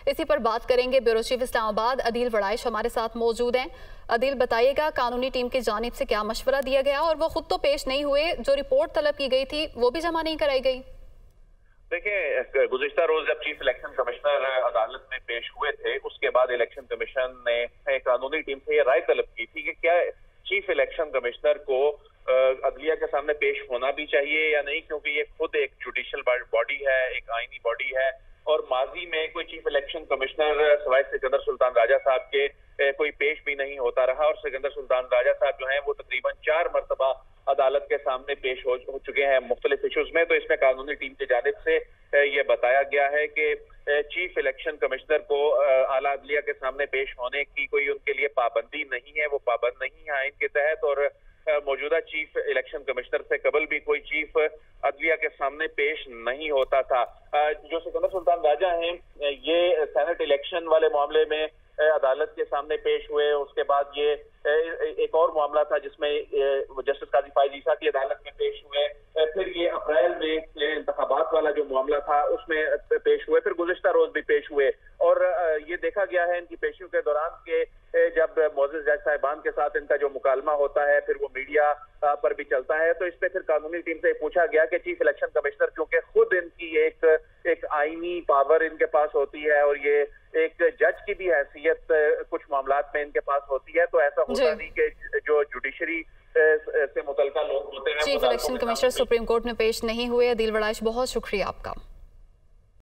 इसी पर बात करेंगे। ब्यूरो चीफ इस्लामाबाद अदील वड़ाइश हमारे साथ मौजूद हैं। अदील, बताइएगा कानूनी टीम की जानिब से क्या मशवरा दिया गया और वो खुद तो पेश नहीं हुए, जो रिपोर्ट तलब की गई थी वो भी जमा नहीं कराई गई? देखिए, गुज़िश्ता रोज जब चीफ इलेक्शन कमिश्नर अदालत में पेश हुए थे, उसके बाद इलेक्शन कमीशन ने कानूनी टीम से ये राय तलब की थी कि क्या चीफ इलेक्शन कमिश्नर को अदलिया के सामने पेश होना भी चाहिए या नहीं, क्योंकि ये खुद एक जुडिशियल बॉडी है, एक आईनी बॉडी है। और माजी में कोई चीफ इलेक्शन कमिश्नर सवाए सिकंदर सुल्तान राजा साहब के कोई पेश भी नहीं होता रहा। और सिकंदर सुल्तान राजा साहब जो हैं वो तकरीबन 4 मरतबा अदालत के सामने पेश हो चुके हैं मुख्तलिफ इशूज में। तो इसमें कानूनी टीम की जानिब से ये बताया गया है कि चीफ इलेक्शन कमिश्नर को आला अदलिया के सामने पेश होने की कोई उनके लिए पाबंदी नहीं है, वो पाबंद नहीं है आइन के तहत। और मौजूदा चीफ इलेक्शन कमिश्नर से कबल भी कोई चीफ अदलिया के सामने पेश नहीं होता था। जो सिकंदर सुल्तान राजा हैं, ये सेनेट इलेक्शन वाले मामले में अदालत के सामने पेश हुए। उसके बाद ये एक और मामला था जिसमें जस्टिस काजी फाइज ईसा की अदालत में पेश हुए। फिर ये अप्रैल में इंतखाबात वाला जो मामला था उसमें पेश हुए। फिर गुज़िश्ता रोज भी पेश हुए। और ये देखा गया है इनकी पेशियों के दौरान के जब मोअज़्ज़िज़ जज साहिबान के साथ इनका जो मुकालमा होता है फिर वो मीडिया पर भी चलता है, तो इस पे फिर कानूनी टीम से पूछा गया कि चीफ इलेक्शन कमिश्नर क्योंकि खुद इनकी एक आईनी पावर इनके पास होती है और ये एक जज की भी हैसियत कुछ मामलात में इनके पास होती है, तो ऐसा होता नहीं कि जो जुडिशरी से मुतल्लिका लोग होते हैं chief election commissioner supreme court में पेश नहीं हुए। अदील वड़ाइश, बहुत शुक्रिया आपका।